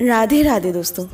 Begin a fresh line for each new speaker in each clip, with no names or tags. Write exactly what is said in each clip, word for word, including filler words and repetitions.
राधे राधे दोस्तों।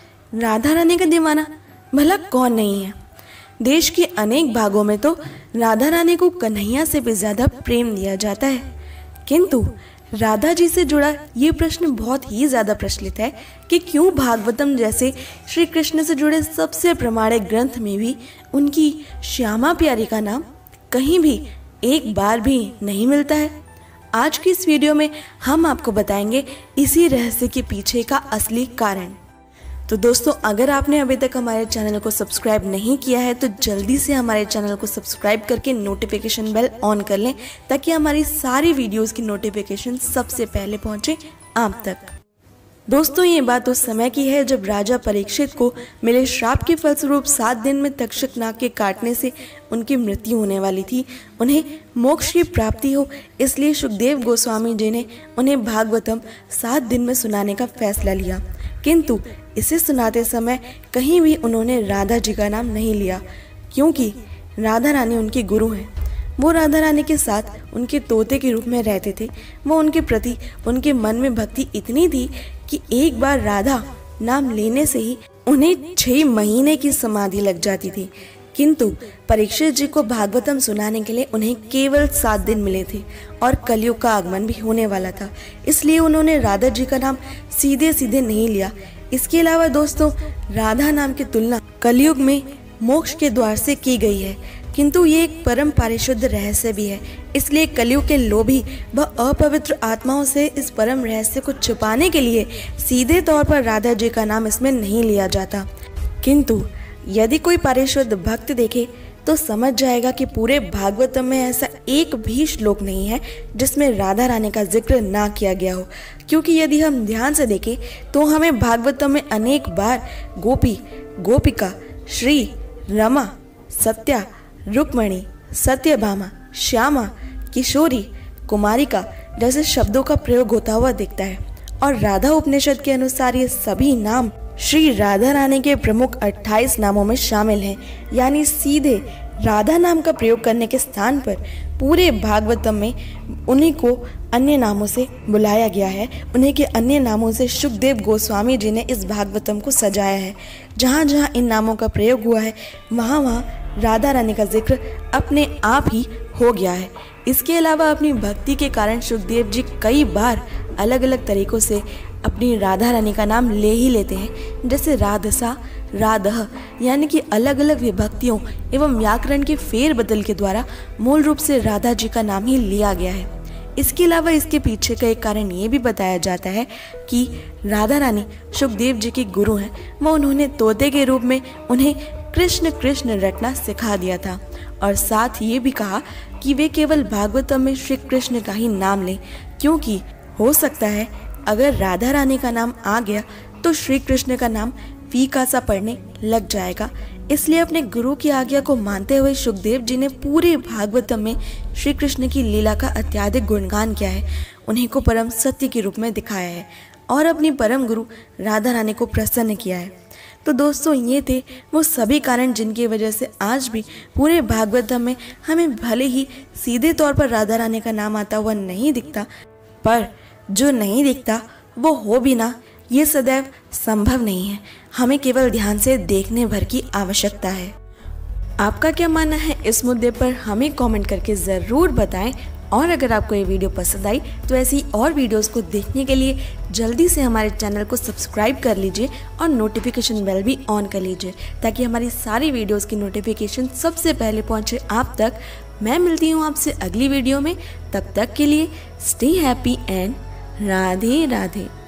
राधा रानी का दीवाना भला कौन नहीं है। देश के अनेक भागों में तो राधा रानी को कन्हैया से भी ज्यादा प्रेम दिया जाता है, किंतु राधा जी से जुड़ा ये प्रश्न बहुत ही ज्यादा प्रचलित है कि क्यों भागवतम जैसे श्री कृष्ण से जुड़े सबसे प्रमाणिक ग्रंथ में भी उनकी श्यामा प्यारी का नाम कहीं भी एक बार भी नहीं मिलता है। आज की इस वीडियो में हम आपको बताएंगे इसी रहस्य के पीछे का असली कारण। तो दोस्तों, अगर आपने अभी तक हमारे चैनल को सब्सक्राइब नहीं किया है तो जल्दी से हमारे चैनल को सब्सक्राइब करके नोटिफिकेशन बेल ऑन कर लें ताकि हमारी सारी वीडियोस की नोटिफिकेशन सबसे पहले पहुंचे आप तक। दोस्तों, ये बात उस समय की है जब राजा परीक्षित को मिले श्राप के फलस्वरूप सात दिन में तक्षक नाग के काटने से उनकी मृत्यु होने वाली थी। उन्हें मोक्ष की प्राप्ति हो, इसलिए सुखदेव गोस्वामी जी ने उन्हें भागवतम सात दिन में सुनाने का फैसला लिया, किंतु इसे सुनाते समय कहीं भी उन्होंने राधा जी का नाम नहीं लिया, क्योंकि राधा रानी उनकी गुरु हैं। वो राधा रानी के साथ उनके तोते के रूप में रहते थे। वो उनके प्रति उनके मन में भक्ति इतनी थी कि एक बार राधा नाम लेने से ही उन्हें छह महीने की समाधि लग जाती थी। किंतु परीक्षित जी को भागवतम सुनाने के लिए उन्हें केवल सात दिन मिले थे और कलयुग का आगमन भी होने वाला था, इसलिए उन्होंने राधा जी का नाम सीधे सीधे नहीं लिया। इसके अलावा दोस्तों, राधा नाम की तुलना कलयुग में मोक्ष के द्वार से की गई है, किंतु ये एक परम पारिशुद्ध रहस्य भी है, इसलिए कलयुग के लोभी व अपवित्र आत्माओं से इस परम रहस्य को छुपाने के लिए सीधे तौर पर राधा जी का नाम इसमें नहीं लिया जाता। किंतु यदि कोई पारिशुद्ध भक्त देखे तो समझ जाएगा कि पूरे भागवतम में ऐसा एक भी श्लोक नहीं है जिसमें राधा रानी का जिक्र ना किया गया हो, क्योंकि यदि हम ध्यान से देखें तो हमें भागवतम में अनेक बार गोपी, गोपिका, श्री, रमा, सत्या, रुक्मणी, सत्यभामा, श्यामा, किशोरी, कुमारिका जैसे शब्दों का प्रयोग होता हुआ दिखता है। और राधा उपनिषद के अनुसार ये सभी नाम श्री राधा रानी के प्रमुख अट्ठाईस नामों में शामिल हैं, यानी सीधे राधा नाम का प्रयोग करने के स्थान पर पूरे भागवतम में उन्हीं को अन्य नामों से बुलाया गया है। उन्हीं के अन्य नामों से सुखदेव गोस्वामी जी ने इस भागवतम को सजाया है। जहाँ जहाँ इन नामों का प्रयोग हुआ है वहाँ वहाँ राधा रानी का जिक्र अपने आप ही हो गया है। इसके अलावा अपनी भक्ति के कारण सुखदेव जी कई बार अलग अलग तरीकों से अपनी राधा रानी का नाम ले ही लेते हैं, जैसे राधसा, राधह, यानी कि अलग अलग विभक्तियों एवं व्याकरण के फेर बदल के द्वारा मूल रूप से राधा जी का नाम ही लिया गया है। इसके अलावा इसके पीछे का एक कारण ये भी बताया जाता है कि राधा रानी सुखदेव जी की गुरु हैं। वो उन्होंने तोते के रूप में उन्हें कृष्ण कृष्ण रटना सिखा दिया था और साथ ये भी कहा कि वे केवल भागवतम में श्री कृष्ण का ही नाम लें, क्योंकि हो सकता है अगर राधा रानी का नाम आ गया तो श्री कृष्ण का नाम फीका सा पड़ने लग जाएगा। इसलिए अपने गुरु की आज्ञा को मानते हुए सुखदेव जी ने पूरे भागवतम में श्री कृष्ण की लीला का अत्यधिक गुणगान किया है, उन्हीं को परम सत्य के रूप में दिखाया है और अपनी परम गुरु राधा रानी को प्रसन्न किया है। तो दोस्तों, ये थे वो सभी कारण जिनकी वजह से आज भी पूरे भागवतम में हमें भले ही सीधे तौर पर राधा रानी का नाम आता हुआ नहीं दिखता, पर जो नहीं दिखता वो हो भी ना, ये सदैव संभव नहीं है। हमें केवल ध्यान से देखने भर की आवश्यकता है। आपका क्या मानना है इस मुद्दे पर हमें कमेंट करके ज़रूर बताएं। और अगर आपको ये वीडियो पसंद आई तो ऐसी और वीडियोस को देखने के लिए जल्दी से हमारे चैनल को सब्सक्राइब कर लीजिए और नोटिफिकेशन बेल भी ऑन कर लीजिए ताकि हमारी सारी वीडियोस की नोटिफिकेशन सबसे पहले पहुंचे आप तक। मैं मिलती हूँ आपसे अगली वीडियो में, तब तक के लिए stay happy and Radhe Radhe.